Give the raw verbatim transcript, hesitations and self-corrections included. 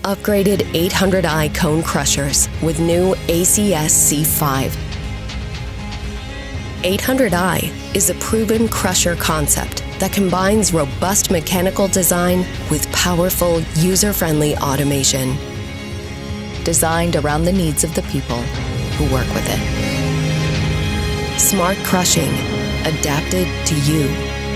upgraded eight hundred i cone crushers with new A C S C five. eight hundred i is a proven crusher concept that combines robust mechanical design with powerful, user-friendly automation. Designed around the needs of the people who work with it. Smart crushing, adapted to you.